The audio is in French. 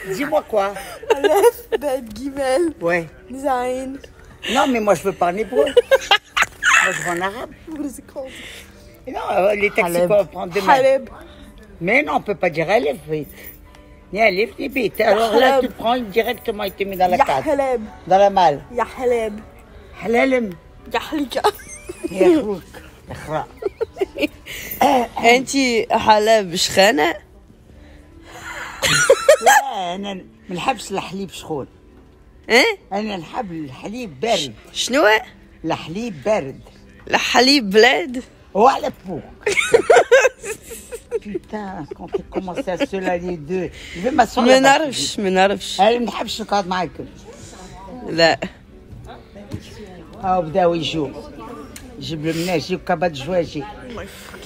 Dis-moi quoi? Aleph, Bet, Gimel, Ouais. Zain. Non, mais moi, je veux pas en hébreu. Moi, je veux en arabe. What is it called? Et non, les taxis Haleb. qu'on va prendre demain. Haleb. Mais non, on peut pas dire Aleph, vite. Ni Aleph, ni bit. Alors là, Haleb. tu prends directement, il te met dans la carte. Yahleb. Dans la malle. Yahleb. Halalem. Yahlika. يخرج اقرا. انتي حلب شخانه. لا انا ما نحبش الحليب سخون. ايه انا نحب الحليب بارد. شنو الحليب بارد. الحليب بلاد. وعلى فوق. Putain, quand tu commences à se la les deux, je vais m'asseoir ما là-bas. نعرفش ما نعرفش. انا ما نحبش نقعد معاكم. لا بداو يجوا. جيب المناجي وكبد جواجي.